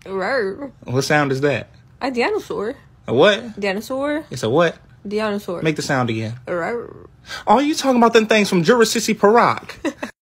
Rawr. What sound is that? A dinosaur. A what? Dinosaur. It's a what? Dinosaur. Make the sound again. Rawr. Oh, you talking about them things from Jurassic Park.